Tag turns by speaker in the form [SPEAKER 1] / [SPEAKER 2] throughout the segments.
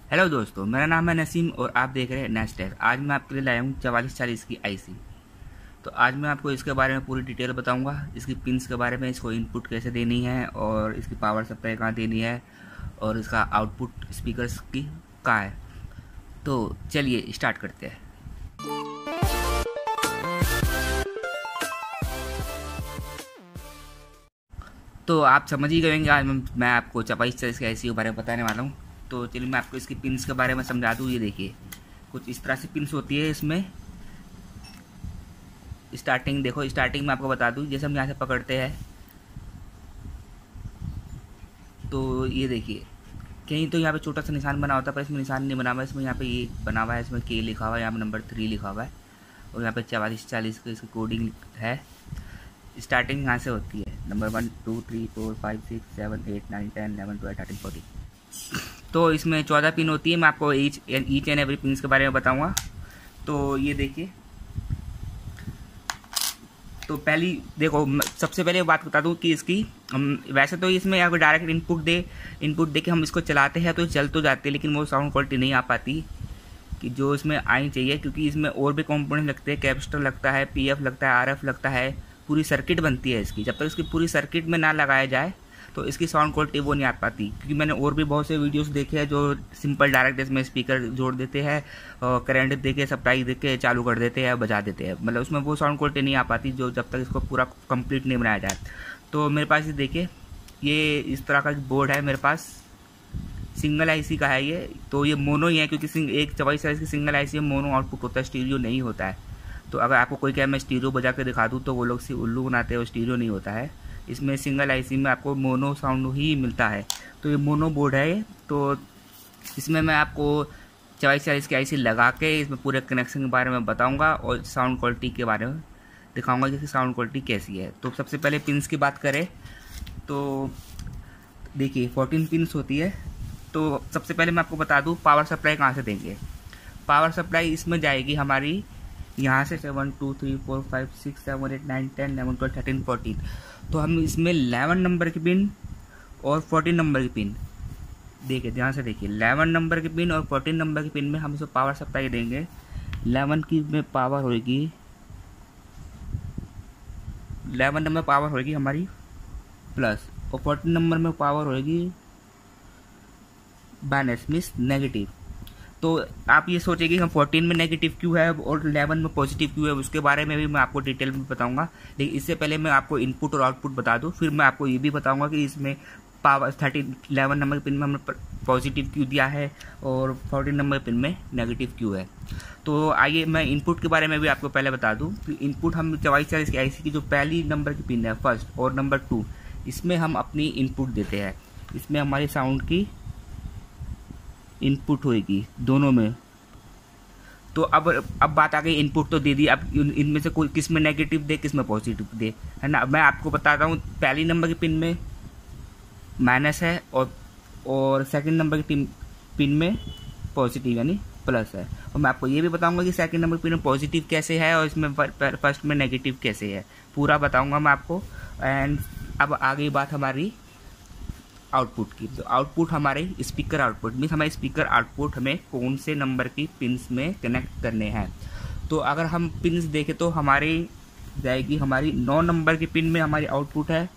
[SPEAKER 1] Hello दोस्तों, मेरा नाम है नसीम और आप देख रहे हैं नेस्टेर। आज मैं आपके लिए लाया हूँ 4440 की आईसी। तो आज मैं आपको इसके बारे में पूरी डिटेल बताऊंगा, इसकी पिंस के बारे में, इसको इनपुट कैसे देनी है और इसकी पावर सप्लाई कहाँ देनी है और इसका आउटपुट स्पीकर्स की कहाँ है। तो चलिए स्टार्ट करते हैं। तो आप समझ ही गए होंगे, आज मैं आपको 4440 की आईसी के बारे में बताने वाला हूँ। तो चलिए मैं आपको इसकी पिंस के बारे में समझा दूँ। ये देखिए, कुछ इस तरह से पिंस होती है इसमें। स्टार्टिंग देखो, स्टार्टिंग में आपको बता दूं, जैसे हम यहाँ से पकड़ते हैं तो ये देखिए, कहीं तो यहाँ पे छोटा सा निशान बना होता है, पर इसमें निशान नहीं बना हुआ है। इसमें यहाँ पे ये बना हुआ है, इसमें के लिखा हुआ है, यहाँ पे नंबर 3 लिखा हुआ है और यहाँ पे 4440 की इसकी कोडिंग है। स्टार्टिंग यहाँ से होती है, नंबर 1 2 3 4 5 6 7 8 9 10 11 12 13 14। तो इसमें 14 पिन होती है। मैं आपको ईच एंड एवरी पिन के बारे में बताऊँगा। तो ये देखिए, तो पहली देखो, सबसे पहले बात बता दूं कि इसकी हम वैसे तो इसमें अगर डायरेक्ट इनपुट दे के हम इसको चलाते हैं तो चल तो जाते हैं, लेकिन वो साउंड क्वालिटी नहीं आ पाती कि जो इसमें आनी चाहिए, क्योंकि इसमें और भी कंपोनेंट लगते हैं। कैपेसिटर लगता है, पीएफ लगता है, आरएफ लगता है, पूरी सर्किट बनती है इसकी। जब तक इसकी पूरी सर्किट में ना लगाया जाए तो इसकी साउंड क्वालिटी वो नहीं आ पाती। क्योंकि मैंने और भी बहुत से वीडियोस देखे हैं जो सिंपल डायरेक्ट इसमें स्पीकर जोड़ देते हैं और करंट दे के सप्लाई दे के चालू कर देते हैं, बजा देते हैं, मतलब उसमें वो साउंड क्वालिटी नहीं आ पाती जो जब तक इसको पूरा कंप्लीट नहीं बनाया जाए। तो मेरे पास ये देखिए, ये इस तरह का बोर्ड है मेरे पास, सिंगल आईसी का है ये। तो ये मोनो ही है, क्योंकि एक 4440 की सिंगल आईसी में मोनो आउटपुट होता है, स्टीरियो नहीं होता है। तो अगर आपको कोई कहे मैं स्टीरियो बजा के दिखा दूँ तो वो लोग उल्लू बनाते हैं, वो स्टीरियो नहीं होता है। इसमें सिंगल आईसी में आपको मोनो साउंड ही मिलता है। तो ये मोनो बोर्ड है ये। तो इसमें मैं आपको 4440 की आईसी लगा के इसमें पूरे कनेक्शन के बारे में बताऊंगा और साउंड क्वालिटी के बारे में दिखाऊंगा कि साउंड क्वालिटी कैसी है। तो सबसे पहले पिंस की बात करें तो देखिए 14 पिंस होती है। तो सबसे पहले मैं आपको बता दूं पावर सप्लाई कहाँ से देंगे। पावर सप्लाई इसमें जाएगी हमारी यहाँ से 7 2 3 4 5 6 7 8 9 10 11 12 13 14। तो हम इसमें 11 नंबर की पिन और 14 नंबर की पिन, देखिए ध्यान से देखिए, 11 नंबर की पिन और 14 नंबर की पिन में हम इसको पावर सप्लाई देंगे। 11 की में पावर होगी, 11 नंबर पावर होगी हमारी प्लस, और 14 नंबर में पावर होगी माइनस, मीन्स नेगेटिव। तो आप ये सोचेंगे हम 14 में नेगेटिव क्यों है और 11 में पॉजिटिव क्यों है, उसके बारे में भी मैं आपको डिटेल में बताऊंगा। लेकिन इससे पहले मैं आपको इनपुट और आउटपुट बता दूं, फिर मैं आपको ये भी बताऊंगा कि इसमें पावर 11 नंबर पिन में हमने पॉजिटिव क्यों दिया है और 14 नंबर पिन में नेगेटिव क्यों है। तो आइए मैं इनपुट के बारे में भी आपको पहले बता दूँ कि इनपुट हम 4440 की आईसी की जो पहली नंबर की पिन है, फर्स्ट और नंबर 2, इसमें हम अपनी इनपुट देते हैं। इसमें हमारी साउंड की इनपुट होएगी दोनों में। तो अब बात आ गई, इनपुट तो दे दी, अब इनमें से कोई किस में नेगेटिव दे किस में पॉजिटिव दे, है ना। मैं आपको बताता हूँ, पहली नंबर की पिन में माइनस है और सेकंड नंबर की पिन में पॉजिटिव यानी प्लस है। और मैं आपको ये भी बताऊंगा कि सेकंड नंबर की पिन में पॉजिटिव कैसे है और इसमें फर्स्ट में नेगेटिव कैसे है, पूरा बताऊंगा मैं आपको। एंड अब आ गई बात हमारी आउटपुट की। तो आउटपुट हमारे स्पीकर आउटपुट मीन्स हमारे स्पीकर आउटपुट हमें कौन से नंबर की पिंस में कनेक्ट करने हैं। तो अगर हम पिंस देखें तो हमारी जाएगी, हमारी 9 नंबर की पिन में हमारी आउटपुट है,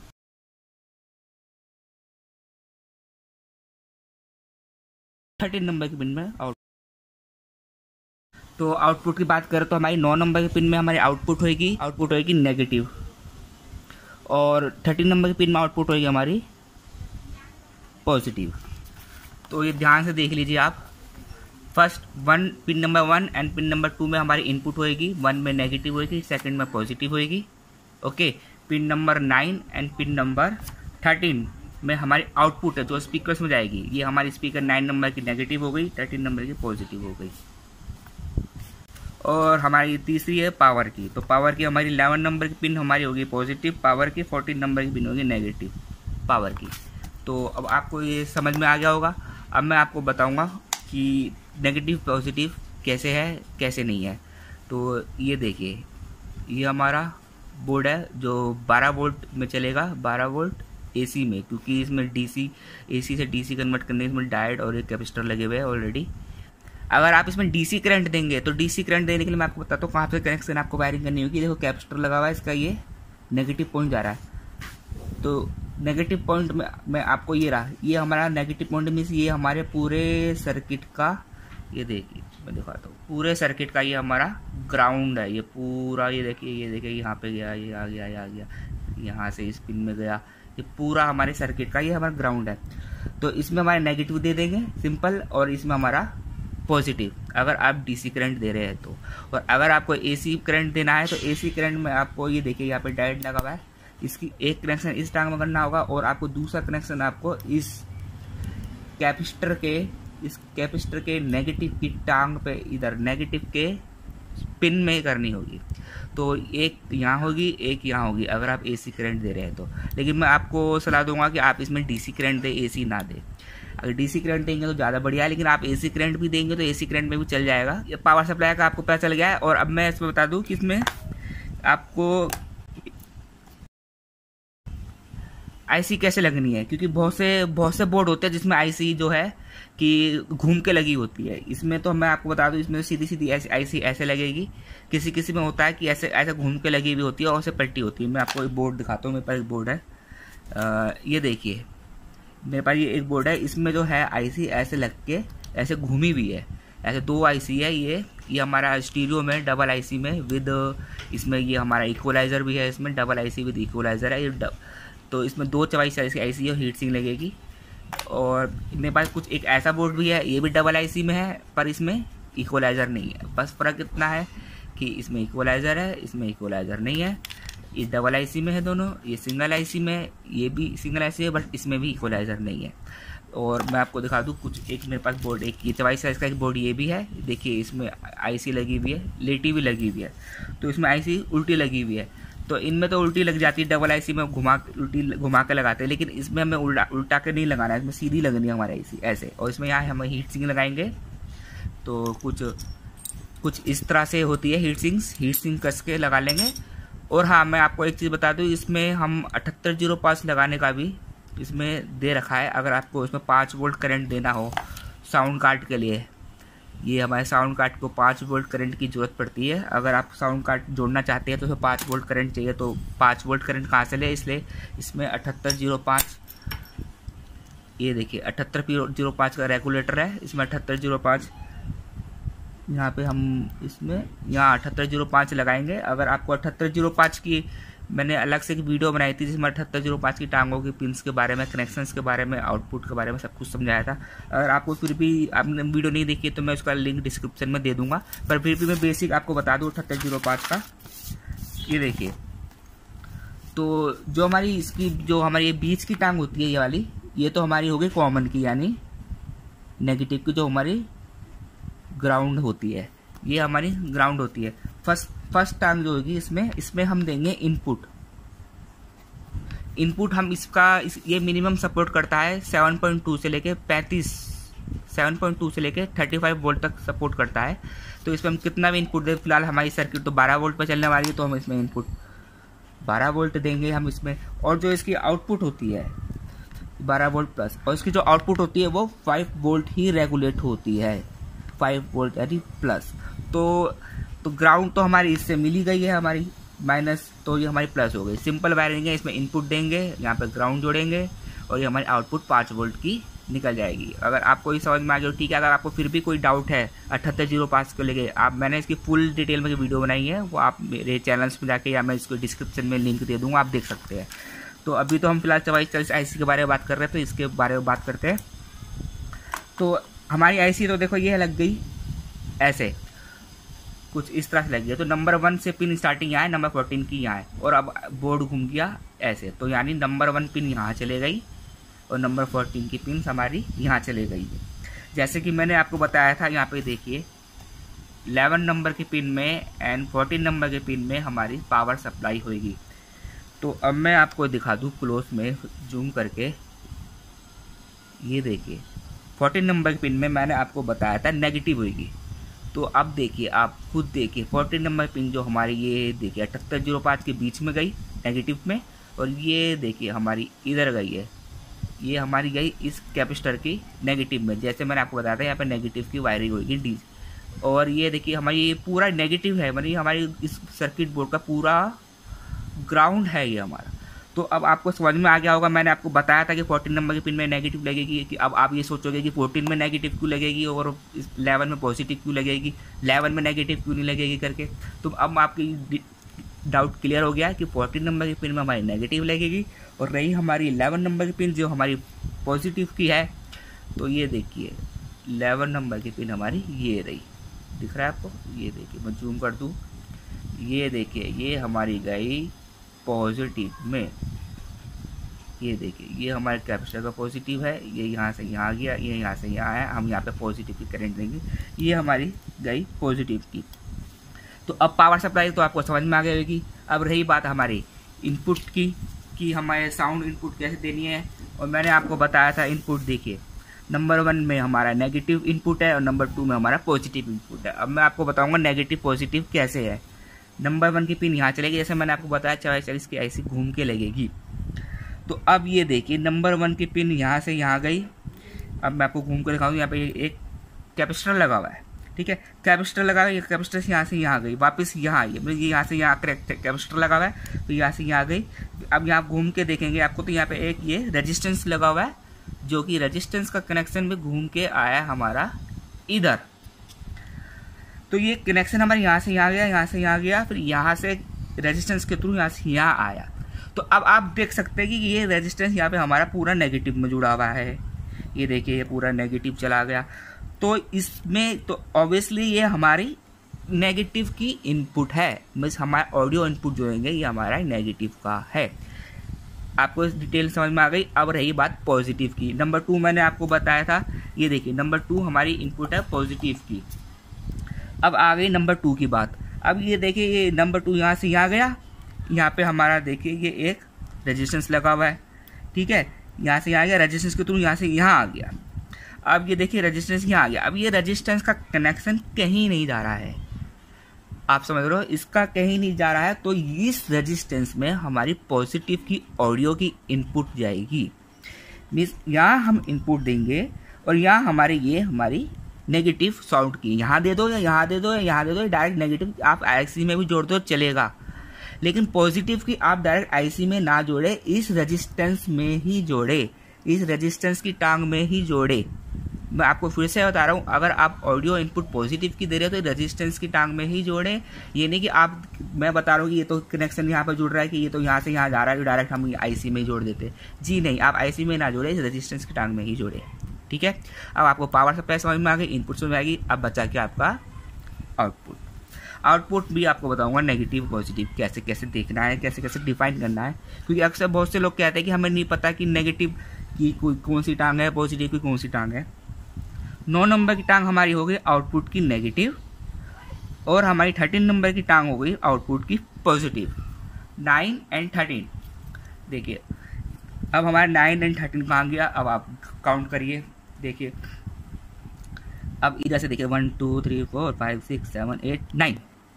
[SPEAKER 1] 13 नंबर की पिन में आउटपुट। तो आउटपुट की बात करें तो हमारी 9 नंबर की पिन में हमारी आउटपुट होगी नेगेटिव, और 13 नंबर की पिन में आउटपुट होगी हमारी पॉजिटिव। तो ये ध्यान से देख लीजिए आप, first pin number 1 and pin number 2 में हमारी इनपुट होएगी, 1 में नेगेटिव होएगी, सेकंड में पॉजिटिव होएगी। Okay, pin number 9 and pin number 13 में हमारी आउटपुट है जो स्पीकर्स में जाएगी। ये हमारी स्पीकर 9 नंबर की नेगेटिव हो गई, 13 नंबर की पॉजिटिव हो गई। और हमारी तीसरी है पावर की। तो पावर की हमारी 11 नंबर की पिन हमारी होगी पॉजिटिव पावर की, 14 नंबर की पिन होगी नेगेटिव पावर की। तो अब आपको ये समझ में आ गया होगा। अब मैं आपको बताऊंगा कि नेगेटिव पॉजिटिव कैसे है कैसे नहीं है। तो ये देखिए, ये हमारा बोर्ड है जो 12 वोल्ट में चलेगा, 12 वोल्ट एसी में, क्योंकि इसमें डीसी एसी से डीसी कन्वर्ट करने इसमें डायोड और एक कैपेसिटर लगे हुए हैं ऑलरेडी। अगर आप इसमें डीसी करंट देंगे तो डीसी करंट देने के लिए मैं आपको बताता हूँ कहाँ पे कनेक्शन आपको वायरिंग करनी होगी। देखो कैपेसिटर लगा हुआ है, इसका ये नेगेटिव पॉइंट जा रहा है, तो नेगेटिव पॉइंट में मैं आपको ये हमारा नेगेटिव पॉइंट मीन्स ये हमारे पूरे सर्किट का, ये देखिए मैं दिखाता हूँ, पूरे सर्किट का ये हमारा ग्राउंड है। ये पूरा ये देखिए यहाँ पे गया, ये आ गया, ये आ गया, यहाँ से इस पिन में गया, ये पूरा हमारे सर्किट का ये हमारा ग्राउंड है। तो इसमें हमारे नेगेटिव दे देंगे सिंपल, और इसमें हमारा पॉजिटिव अगर आप डीसी करंट दे रहे हैं तो। और अगर आपको एसी करंट देना है तो एसी करंट में आपको ये देखिए यहाँ पे डायोड लगा हुआ है, इसकी एक कनेक्शन इस टांग में करना होगा और आपको दूसरा कनेक्शन आपको इस कैपेसिटर के नेगेटिव की टांग पे इधर नेगेटिव के पिन में करनी होगी। तो एक यहाँ होगी, एक यहाँ होगी अगर आप एसी करंट दे रहे हैं तो। लेकिन मैं आपको सलाह दूंगा कि आप इसमें डीसी करंट दें, एसी ना दें। अगर डीसी करंट देंगे तो ज़्यादा बढ़िया है, लेकिन आप एसी करंट भी देंगे तो एसी करंट में भी चल जाएगा। ये पावर सप्लाई का आपको पता चल गया है। और अब मैं इसमें बता दूं कि इसमें आपको आईसी कैसे लगनी है, क्योंकि बहुत से बोर्ड होते हैं जिसमें आईसी जो है कि घूम के लगी होती है। इसमें तो मैं आपको बता दूं इसमें सीधी सीधी आईसी ऐसे लगेगी, किसी में होता है कि ऐसे घूम के लगी हुई होती है और ऐसे पलटी होती है। मैं आपको एक बोर्ड दिखाता हूँ, मेरे पास एक बोर्ड है, ये देखिए मेरे पास ये एक बोर्ड है, इसमें जो है आईसी ऐसे लग के ऐसे घूमी हुई है। ऐसे दो आईसी है, ये हमारा स्टीरियो में डबल आईसी में विद, इसमें ये हमारा इक्वलाइजर भी है, इसमें डबल आईसी विद इक्वलाइजर है ये तो इसमें दो चवाइस आईसी है, हीट सिंक लगेगी। और मेरे पास कुछ एक ऐसा बोर्ड भी है, ये भी डबल आईसी में है पर इसमें इक्वलाइजर नहीं है। बस फ़र्क इतना है कि इसमें इक्वलाइजर है, इसमें इक्वलाइजर नहीं है। ये डबल आईसी में है दोनों, ये सिंगल आईसी में, ये भी सिंगल आईसी है बट इसमें भी इक्वलाइजर नहीं है। और मैं आपको दिखा दूँ कुछ, एक मेरे पास बोर्ड, एक ये 24 साइज का एक बोर्ड ये भी है, देखिए इसमें आईसी लगी हुई है, लेटी भी लगी हुई है, तो इसमें आईसी उल्टी लगी हुई है। तो इनमें तो उल्टी लग जाती है, डबल आईसी में उल्टी घुमा के लगाते हैं, लेकिन इसमें हमें उल्टा के नहीं लगाना है, इसमें सीधी लगनी है हमारी आईसी ऐसे। और इसमें यहाँ हम हीट सिंक लगाएंगे तो कुछ इस तरह से होती है हीट सिंक कस के लगा लेंगे। और हाँ, मैं आपको एक चीज़ बता दूँ, इसमें हम 7805 लगाने का भी इसमें दे रखा है। अगर आपको इसमें 5 वोल्ट करंट देना हो साउंड कार्ड के लिए, ये हमारे साउंड कार्ड को 5 वोल्ट करंट की ज़रूरत पड़ती है। अगर आप साउंड कार्ड जोड़ना चाहते हैं तो उसमें 5 वोल्ट करंट चाहिए, तो 5 वोल्ट करंट कहाँ से ले, इसलिए इसमें 7805, ये देखिए 7805 का रेगुलेटर है, इसमें 7805 यहाँ पे हम इसमें यहाँ 7805 लगाएंगे। अगर आपको 7805 की मैंने अलग से एक वीडियो बनाई थी जिसमें 7805 की टांगों के पिंस के बारे में, कनेक्शंस के बारे में, आउटपुट के बारे में सब कुछ समझाया था। अगर आपको फिर भी आपने वीडियो नहीं देखी तो मैं उसका लिंक डिस्क्रिप्शन में दे दूंगा, पर फिर भी मैं बेसिक आपको बता दूँ 7805 का। ये देखिए, तो जो हमारी ये बीच की टांग होती है ये वाली, ये तो हमारी हो गई कॉमन की, यानी नेगेटिव की जो हमारी ग्राउंड होती है, ये हमारी ग्राउंड होती है। फर्स्ट टांग जो होगी इसमें हम देंगे इनपुट हम ये मिनिमम सपोर्ट करता है 7.2 से लेके 7.2 से लेके 35 वोल्ट तक सपोर्ट करता है। तो इसमें हम कितना भी इनपुट दें, फिलहाल हमारी सर्किट तो 12 वोल्ट पर चलने वाली है, तो हम इसमें इनपुट 12 वोल्ट देंगे हम इसमें। और जो इसकी आउटपुट होती है 12 वोल्ट प्लस, और इसकी जो आउटपुट होती है वो 5 वोल्ट ही रेगुलेट होती है, 5 वोल्ट यानी प्लस। तो ग्राउंड तो हमारी इससे मिली गई है हमारी माइनस, तो ये हमारी प्लस हो गई। सिंपल वायरिंग है, इसमें इनपुट देंगे, यहाँ पे ग्राउंड जोड़ेंगे और ये हमारी आउटपुट 5 वोल्ट की निकल जाएगी। अगर आपको ये समझ में आ गया ठीक है। अगर आपको फिर भी कोई डाउट है 7805 को लेके, मैंने इसकी फुल डिटेल में वीडियो बनाई है, वो आप मेरे चैनल्स में जाके, या मैं इसको डिस्क्रिप्शन में लिंक दे दूँगा, आप देख सकते हैं। तो अभी तो हम फिलहाल 24 आईसी के बारे में बात कर रहे हैं, तो इसके बारे में बात करते हैं। तो हमारी आईसी तो देखो ये लग गई ऐसे, कुछ इस तरह से लग गया। तो नंबर 1 से पिन स्टार्टिंग यहाँ है, नंबर 14 की यहाँ है, और अब बोर्ड घूम गया ऐसे, तो यानी नंबर 1 पिन यहाँ चले गई और नंबर 14 की पिन हमारी यहाँ चले गई। जैसे कि मैंने आपको बताया था, यहाँ पे देखिए 11 नंबर के पिन में एंड 14 नंबर के पिन में हमारी पावर सप्लाई होगी। तो अब मैं आपको दिखा दूँ क्लोज में जूम करके, ये देखिए 14 नंबर के पिन में मैंने आपको बताया था नेगेटिव होगी। तो अब देखिए, आप खुद देखिए 14 नंबर पिन जो हमारी, ये देखिए 7805 के बीच में गई नेगेटिव में, और ये देखिए हमारी इधर गई है, ये हमारी गई इस कैपेसिटर की नेगेटिव में। जैसे मैंने आपको बताया था यहाँ पे नेगेटिव की वायरिंग होगी डी, और ये देखिए हमारी ये पूरा नेगेटिव है, मतलब हमारी इस सर्किट बोर्ड का पूरा ग्राउंड है ये हमारा। तो अब आपको समझ में आ गया होगा, मैंने आपको बताया था कि 14 नंबर की पिन में नेगेटिव लगेगी, कि अब आप ये सोचोगे कि 14 में नेगेटिव क्यों लगेगी और इस 11 में पॉजिटिव क्यों लगेगी, 11 में नेगेटिव क्यों नहीं लगेगी करके। तो अब आपकी डाउट क्लियर हो गया कि 14 नंबर की पिन में हमारी नेगेटिव लगेगी, और रही हमारी 11 नंबर की पिन जो हमारी पॉजिटिव की है। तो ये देखिए 11 नंबर की पिन हमारी ये रही, दिख रहा है आपको, ये देखिए मैं जूम कर दूँ, ये देखिए ये हमारी गई पॉजिटिव में। ये देखिए ये हमारे कैपेसिटर का पॉजिटिव है, ये यहाँ से यहाँ आ गया, ये यहाँ से यहाँ आया, हम यहाँ पे पॉजिटिव की करंट देंगे, ये हमारी गई पॉजिटिव की। तो अब पावर सप्लाई तो आपको समझ में आ गई होगी। अब रही बात हमारी इनपुट की कि हमारे साउंड इनपुट कैसे देनी है, और मैंने आपको बताया था इनपुट देखिए नंबर 1 में हमारा नेगेटिव इनपुट है और नंबर 2 में हमारा पॉजिटिव इनपुट है। अब मैं आपको बताऊंगा नेगेटिव पॉजिटिव कैसे है। नंबर 1 की पिन यहाँ चलेगी, जैसे मैंने आपको बताया 44 की ऐसी घूम के लगेगी। तो अब ये देखिए नंबर 1 की पिन यहाँ से यहाँ गई। अब मैं आपको घूम कर दिखाऊँ, यहाँ पे एक कैपेसिटर लगा हुआ है, ठीक है, कैपेसिटर लगा हुआ है, कैपेसिटर से यहाँ गई, वापस यहाँ आई, मतलब ये यहाँ से यहाँ कैपेसिटर लगा हुआ है, तो यहाँ से यहाँ गई। अब यहाँ घूम के देखेंगे आपको, तो यहाँ पे एक ये रेजिस्टेंस लगा हुआ है, जो कि रेजिस्टेंस का कनेक्शन में घूम के आया हमारा इधर। तो ये कनेक्शन हमारे यहाँ से यहाँ गया, यहाँ से यहाँ गया, फिर यहाँ से रेजिस्टेंस के थ्रू यहाँ से यहाँ आया। तो अब आप देख सकते हैं कि ये रेजिस्टेंस यहाँ पे हमारा पूरा नेगेटिव में जुड़ा हुआ है, ये देखिए ये पूरा नेगेटिव चला गया। तो इसमें तो ऑब्वियसली ये हमारी नेगेटिव की इनपुट है, मीन्स हमारा ऑडियो इनपुट जो है ये हमारा नेगेटिव का है। आपको इस डिटेल समझ में आ गई। अब रही बात पॉजिटिव की, नंबर 2 मैंने आपको बताया था, ये देखिए नंबर 2 हमारी इनपुट है पॉजिटिव की। अब आ गई नंबर 2 की बात। अब ये देखिए ये नंबर 2 यहाँ से यहाँ गया, यहाँ पे हमारा देखिए ये एक रेजिस्टेंस लगा हुआ है, ठीक है, यहाँ से यहाँ गया, रेजिस्टेंस के थ्रू यहाँ से यहाँ आ गया। अब ये देखिए रेजिस्टेंस यहाँ आ गया। अब ये रेजिस्टेंस का कनेक्शन कहीं नहीं जा रहा है, आप समझ रहे हो, इसका कहीं नहीं जा रहा है। तो इस रेजिस्टेंस में हमारी पॉजिटिव की ऑडियो की इनपुट जाएगी, मीन्स यहाँ हम इनपुट देंगे और यहाँ हमारे ये हमारी नेगेटिव साउंड की यहाँ दे दो या यहाँ दे दो या यहाँ दे दो, डायरेक्ट नेगेटिव आप आईसी में भी जोड़ दो चलेगा, लेकिन पॉजिटिव की आप डायरेक्ट आईसी में ना जोड़े, इस रेजिस्टेंस में ही जोड़े, इस रेजिस्टेंस की टांग में ही जोड़े। मैं आपको फिर से बता रहा हूँ, अगर आप ऑडियो इनपुट पॉजिटिव की दे रहे हो तो रेजिस्टेंस की टांग में ही जोड़े। ये नहीं कि आप, मैं बता रहा हूँ कि ये तो कनेक्शन यहाँ पर जुड़ रहा है कि ये तो यहाँ से यहाँ जा रहा है, डायरेक्ट हम आईसी में जोड़ देते, जी नहीं, आप आईसी में ना जोड़े, रेजिस्टेंस की टांग में ही जोड़े, ठीक है। अब आपको पावर सप्लाई समझ में आ गई, इनपुट समझ में आएगी। अब बचा के आपका आउटपुट। आउटपुट भी आपको बताऊंगा नेगेटिव पॉजिटिव कैसे कैसे देखना है, कैसे कैसे डिफाइन करना है, क्योंकि अक्सर बहुत से लोग कहते हैं कि हमें नहीं पता कि नेगेटिव की कौन सी टांग है, पॉजिटिव की कौन सी टांग है। 9 नंबर की टांग हमारी हो गई आउटपुट की नेगेटिव, और हमारी 13 नंबर की टांग हो गई आउटपुट की पॉजिटिव। 9 और 13 देखिए, अब हमारा 9 और 13 कहाँ गया, अब आप काउंट करिए, देखिए अब इधर से देखिए 1 2 3 4 5 6 7 8 9,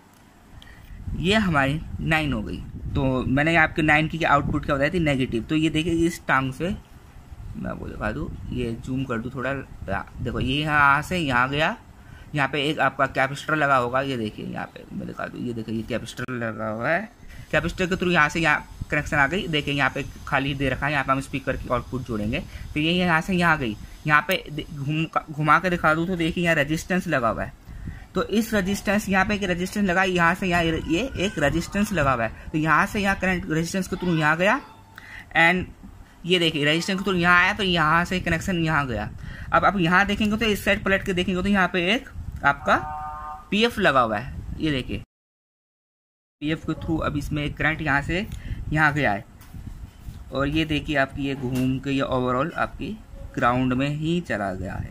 [SPEAKER 1] ये हमारी 9 हो गई। तो मैंने आपके 9 की आउटपुट क्या बताई थी, नेगेटिव। तो ये देखिए इस टांग से मैं आपको दिखा दूँ, ये जूम कर दूँ थोड़ा, देखो ये यहाँ से यहाँ गया, यहाँ पे एक आपका कैपेसिटर लगा होगा, ये देखिए यहाँ पे मैं दिखा दूँ, ये देखिए ये कैपेसिटर लगा हुआ है, कैपेसिटर के थ्रू यहाँ से यहाँ कनेक्शन आ गई, देखिए यहाँ पे खाली दे रखा है, यहाँ पे हम स्पीकर की आउटपुट जोड़ेंगे। तो ये यहाँ से यहाँ गई, यहाँ पे घुमा के दिखा दूँ तो देखिए यहाँ रेजिस्टेंस लगा हुआ है। तो इस रेजिस्टेंस यहाँ पे एक रेजिस्टेंस लगा, यहाँ से यहाँ ये एक रेजिस्टेंस लगा हुआ है, तो यहाँ से यहाँ करंट रेजिस्टेंस के थ्रू यहाँ गया, एंड ये देखिए रेजिस्टेंस के थ्रू यहाँ आया, तो यहाँ से कनेक्शन यहाँ गया। अब आप यहाँ देखेंगे तो इस साइड पलट के देखेंगे तो यहाँ पे एक आपका पीएफ लगा हुआ है, ये देखिए पीएफ के थ्रू अब इसमें एक करंट यहाँ से यहाँ गया है, और ये देखिए आपकी ये घूम के ये ओवरऑल आपकी ग्राउंड में ही चला गया है,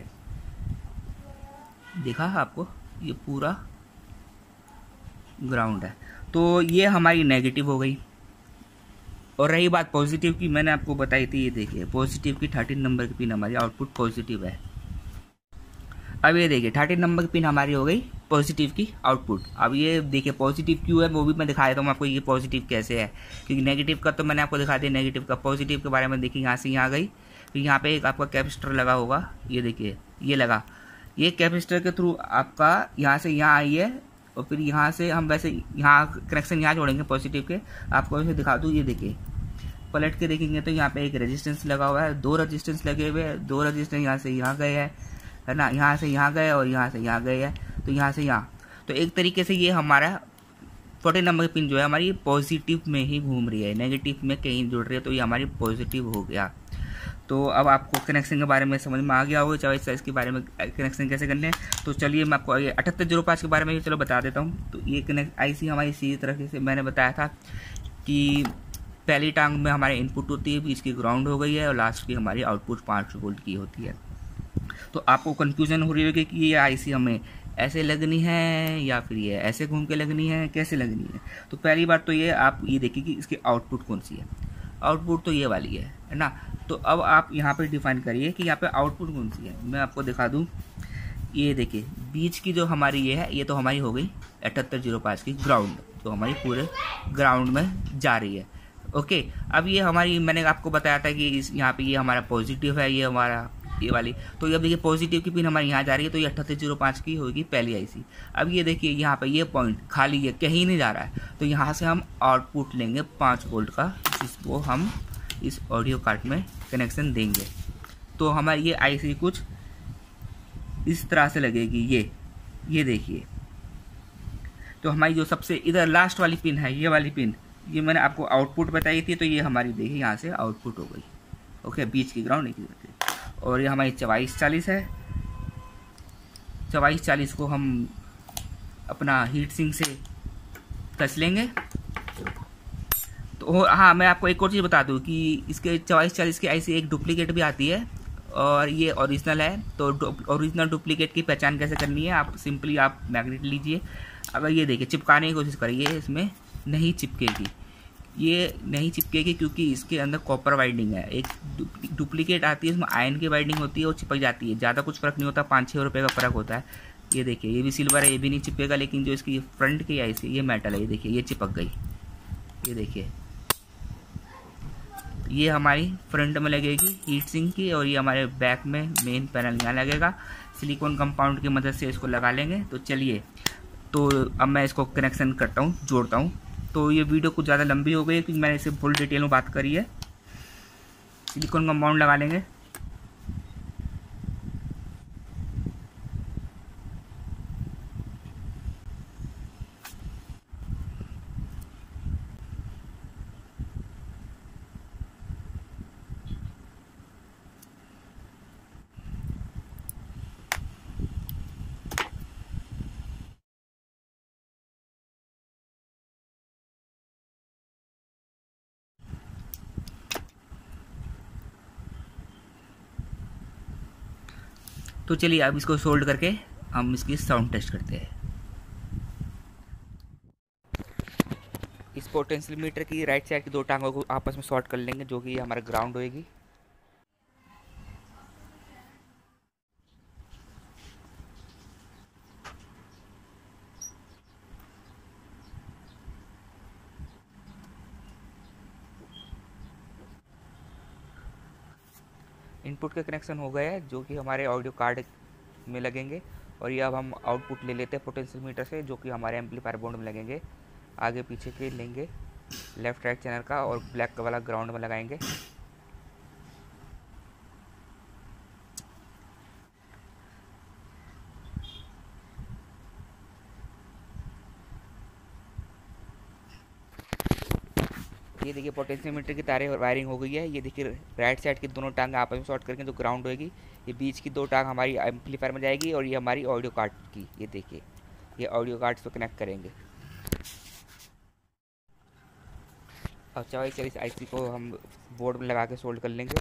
[SPEAKER 1] देखा आपको ये पूरा ग्राउंड है। तो ये हमारी नेगेटिव हो गई। और रही बात पॉजिटिव की, मैंने आपको बताई थी, ये देखिए पॉजिटिव की 13 नंबर की पिन हमारी आउटपुट पॉजिटिव है। अब ये देखिए 13 नंबर की पिन हमारी हो गई पॉजिटिव की आउटपुट। अब ये देखिए पॉजिटिव क्यों है वो भी मैं दिखा देता हूँ आपको, ये पॉजिटिव कैसे है, क्योंकि नेगेटिव का तो मैंने आपको दिखा दिया नेगेटिव का। पॉजिटिव के बारे में देखिए, यहाँ से यहाँ गई, फिर यहाँ पे एक आपका कैपेसिटर लगा होगा, ये देखिए ये लगा, ये कैपेसिटर के थ्रू आपका यहाँ से यहाँ आई है, और फिर यहाँ से हम वैसे यहाँ कनेक्शन यहाँ जोड़ेंगे पॉजिटिव के। आपको वैसे दिखा दूँ, ये देखिए पलट के देखेंगे तो यहाँ पे एक रेजिस्टेंस लगा हुआ है, 2 रेजिस्टेंस लगे हुए हैं, 2 रेजिस्टेंस यहाँ से यहाँ गए हैं, है ना, यहाँ से यहाँ गए और यहाँ से यहाँ गए हैं, तो यहाँ से यहाँ। तो एक तरीके से ये हमारा 14 नंबर पिन जो है हमारी पॉजिटिव में ही घूम रही है, नेगेटिव में कहीं जुड़ रही है, तो ये हमारी पॉजिटिव हो गया। तो अब आपको कनेक्शन के बारे में समझ में आ गया होगा, 24 के बारे में कनेक्शन कैसे करने हैं। तो चलिए मैं आपको 7805 के बारे में चलो बता देता हूँ। तो ये कनेक्ट IC हमारी इसी तरह से मैंने बताया था कि पहली टांग में हमारे इनपुट होती है, बीच की ग्राउंड हो गई है, और लास्ट की हमारी आउटपुट 5 वोल्ट की होती है। तो आपको कन्फ्यूजन हो रही होगी कि ये IC हमें ऐसे लगनी है या फिर ये ऐसे घूम के लगनी है, कैसे लगनी है। तो पहली बात तो ये आप ये देखिए कि इसकी आउटपुट कौन सी है। आउटपुट तो ये वाली है ना। तो अब आप यहाँ पे डिफाइन करिए कि यहाँ पे आउटपुट कौन सी है। मैं आपको दिखा दूँ, ये देखिए बीच की जो हमारी ये है, ये तो हमारी हो गई 7805 की ग्राउंड, तो हमारी पूरे ग्राउंड में जा रही है। ओके, अब ये हमारी मैंने आपको बताया था कि इस यहाँ पे ये हमारा पॉजिटिव है, ये हमारा ये वाली। तो अब देखिए पॉजिटिव की पिन हमारी यहाँ जा रही है, तो ये 7805 की होगी पहली IC। अब ये देखिए यहाँ पे ये पॉइंट खाली है, कहीं नहीं जा रहा है, तो यहाँ से हम आउटपुट लेंगे 5 वोल्ट का, जिसको हम इस ऑडियो कार्ड में कनेक्शन देंगे। तो हमारी ये IC कुछ इस तरह से लगेगी, ये देखिए। तो हमारी जो सबसे इधर लास्ट वाली पिन है, ये वाली पिन, ये मैंने आपको आउटपुट बताई थी, तो ये हमारी देखिए यहाँ से आउटपुट हो गई। ओके, बीच की ग्राउंड एक ही। और ये हमारी 2440 है। 2440 को हम अपना हीट सिंक से कस लेंगे। तो हाँ, मैं आपको एक और चीज़ बता दूँ कि इसके 2440 की IC एक डुप्लीकेट भी आती है, और ये ओरिजिनल है। तो ओरिजिनल डुप्लीकेट की पहचान कैसे करनी है, आप सिंपली आप मैग्नेट लीजिए। अगर ये देखिए चिपकाने की कोशिश करिए, इसमें नहीं चिपकेगी, ये नहीं चिपकेगी क्योंकि इसके अंदर कॉपर वाइंडिंग है। एक डुप्लीकेट आती है, उसमें आयरन की वाइंडिंग होती है, वो चिपक जाती है। ज़्यादा कुछ फ़र्क नहीं होता, 5-6 रुपये का फ़र्क होता है। ये देखिए ये भी सिल्वर है, ये भी नहीं चिपकेगा, लेकिन जो इसकी फ्रंट की IC ये मेटल है, ये देखिए ये चिपक गई। ये देखिए ये हमारी फ्रंट में लगेगी हीट सिंक की, और ये हमारे बैक में मेन पैनल यहाँ लगेगा। सिलिकॉन कंपाउंड की मदद से इसको लगा लेंगे। तो चलिए, तो अब मैं इसको कनेक्शन करता हूँ, जोड़ता हूँ। तो ये वीडियो कुछ ज़्यादा लंबी हो गई क्योंकि मैंने इसे फुल डिटेल में बात करी है। सिलिकॉन कंपाउंड लगा लेंगे। तो चलिए अब इसको सोल्ड करके हम इसकी साउंड टेस्ट करते हैं। इस पोटेंशियल मीटर की राइट साइड की 2 टांगों को आपस में शॉर्ट कर लेंगे, जो कि हमारा ग्राउंड होएगी। इनपुट के कनेक्शन हो गए हैं, जो कि हमारे ऑडियो कार्ड में लगेंगे। और ये अब हम आउटपुट ले लेते हैं पोटेंशियल मीटर से, जो कि हमारे एम्पलीफायर बोर्ड में लगेंगे। आगे पीछे के लेंगे लेफ्ट राइट चैनल का, और ब्लैक वाला ग्राउंड में लगाएंगे। ये देखिए पोटेंशियल मीटर की तारें वायरिंग हो गई है। ये देखिए राइट साइड की दोनों टांग आपस में शॉर्ट करके जो ग्राउंड होएगी, ये बीच की 2 टांग हमारी एम्पलीफायर में जाएगी, और ये हमारी ऑडियो कार्ड की, ये देखिए ये ऑडियो कार्ड से कनेक्ट करेंगे। और 2440 IC को हम बोर्ड में लगा के सोल्ड कर लेंगे।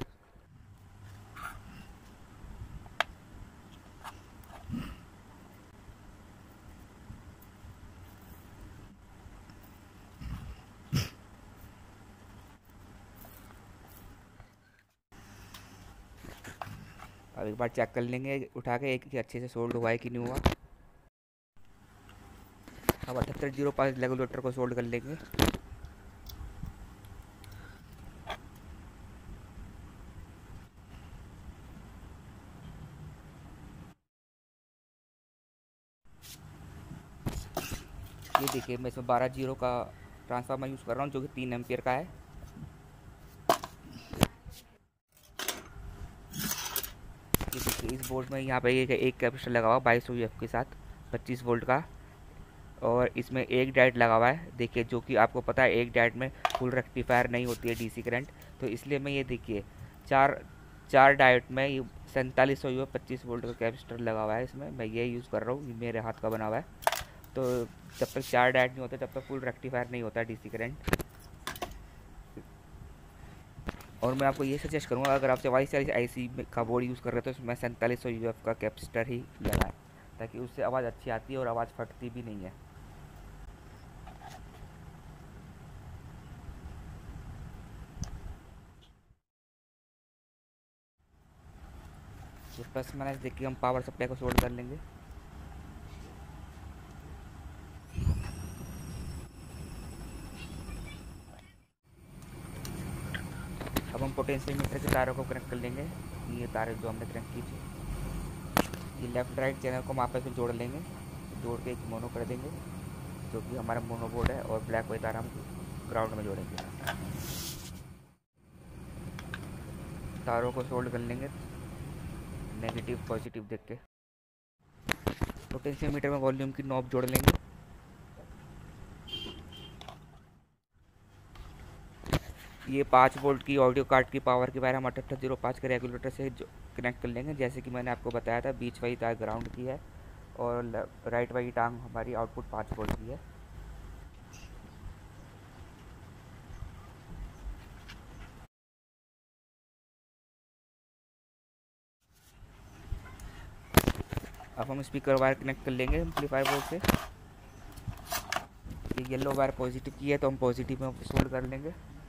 [SPEAKER 1] अब एक बार चेक कर लेंगे उठा के, एक अच्छे से सोल्ड हुआ है कि नहीं हुआ। अब 7805 रेगुलेटर को सोल्ड कर लेंगे। ये देखिए मैं इसमें 12 जीरो का ट्रांसफार्मर यूज़ कर रहा हूँ जो कि 3 एम्पियर का है। ये देखिए इस बोर्ड में यहाँ पे एक कैपेसिटर लगा हुआ 2200 UF के साथ 25 वोल्ट का, और इसमें एक डायोड लगा हुआ है। देखिए जो कि आपको पता है एक डायोड में फुल रेक्टिफायर नहीं होती है डीसी करंट, तो इसलिए मैं ये देखिए चार डायोड में ये 4700 UF 25 वोल्ट का कैपेसिटर लगा हुआ है। इसमें मैं ये यूज़ कर रहा हूँ, मेरे हाथ का बना हुआ है। तो जब तक 4 डायोड नहीं होते तब तक फुल रेक्टिफायर नहीं होता डीसी करंट। और मैं आपको ये सजेस्ट करूँगा अगर आप 4440 IC का बोर्ड यूज़ कर रहे हो तो उसमें 4700 UF का कैपेसिटर ही लगाएं, ताकि उससे आवाज़ अच्छी आती है और आवाज़ फटती भी नहीं है। तो प्लस माइनस देख के हम पावर सप्लाई को सोल्ड कर लेंगे। अब हम पोटेंशियोमीटर के तारों को कनेक्ट कर लेंगे। ये तारें जो हमने कनेक्ट की थी, ये लेफ़्ट राइट चैनल को हम आपस में जोड़ लेंगे, जोड़ के एक मोनो कर देंगे जो कि हमारा मोनो बोर्ड है, और ब्लैक वाइट तार हम ग्राउंड में जोड़ेंगे। तारों को सोल्ड कर लेंगे नेगेटिव पॉजिटिव देख के। पोटेंशियोमीटर में वॉल्यूम की नॉब जोड़ लेंगे। ये 5 वोल्ट की ऑडियो कार्ड की पावर की वायर हम 8805 के रेगुलेटर से कनेक्ट कर लेंगे। जैसे कि मैंने आपको बताया था, बीच वाली तार ग्राउंड की है और राइट वाली टांग हमारी आउटपुट 5 वोल्ट की है। अब हम स्पीकर वायर कनेक्ट कर लेंगे एम्पलीफायर बोर्ड से। ये येलो वायर पॉजिटिव की है तो हम पॉजिटिव में सोल्ड कर लेंगे।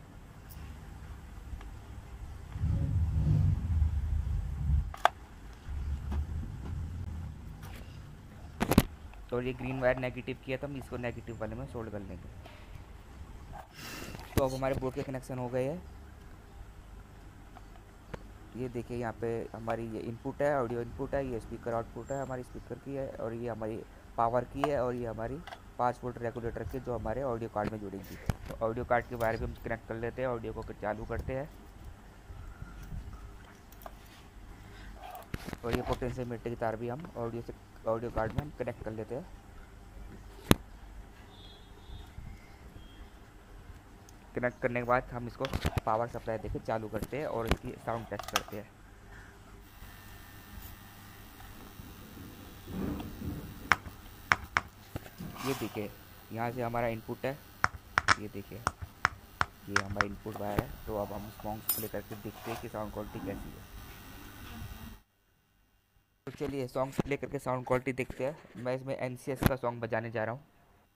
[SPEAKER 1] और ये ग्रीन वायर नेगेटिव की है तो हम इसको नेगेटिव वाले में सोल्ड कर लेंगे। तो अब हमारे बोर्ड के कनेक्शन हो गए हैं। ये देखिए यहाँ पे हमारी ये इनपुट है, ऑडियो इनपुट है, ये स्पीकर आउटपुट है हमारी स्पीकर की है, और ये हमारी पावर की है, और ये हमारी 5 वोल्ट रेगुलेटर की जो हमारे ऑडियो कार्ड में जुड़ेगी। तो ऑडियो कार्ड के वायर भी हम कनेक्ट कर लेते हैं, ऑडियो को चालू करते हैं, और ये पोटेंशियोमीटर की तार भी हम ऑडियो कार्ड में हम कनेक्ट कर लेते हैं। कनेक्ट करने के बाद हम इसको पावर सप्लाई देके चालू करते हैं और इसकी साउंड टेस्ट करते हैं। ये देखिए यहाँ से हमारा इनपुट है, ये देखिए ये हमारा इनपुट वायर है। तो अब हम सॉन्ग्स प्ले करके देखते हैं कि साउंड क्वालिटी कैसी है। तो चलिए सॉन्ग्स प्ले करके साउंड क्वालिटी देखते हैं। मैं इसमें NCS का सॉन्ग बजाने जा रहा हूँ।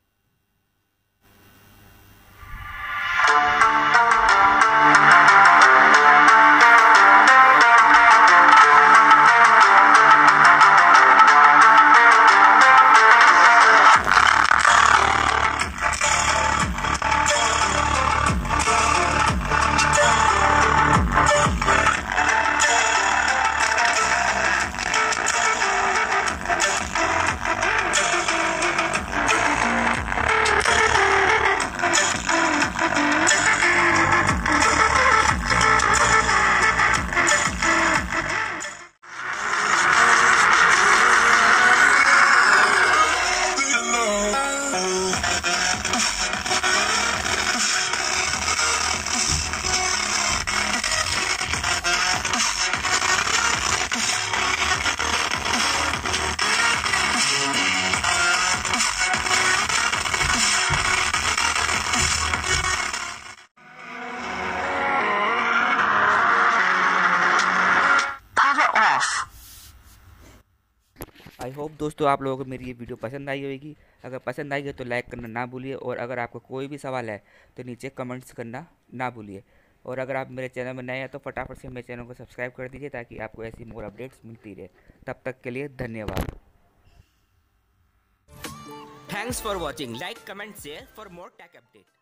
[SPEAKER 1] आई होप दोस्तों आप लोगों को मेरी ये वीडियो पसंद आई होगी। अगर पसंद आई है तो लाइक करना ना भूलिए, और अगर आपको कोई भी सवाल है तो नीचे कमेंट्स करना ना भूलिए। और अगर आप मेरे चैनल में नए हैं तो फटाफट से मेरे चैनल को सब्सक्राइब कर दीजिए ताकि आपको ऐसी मोर अपडेट्स मिलती रहे। तब तक के लिए धन्यवाद।
[SPEAKER 2] Thanks for watching. Like, comment, share for more tech update.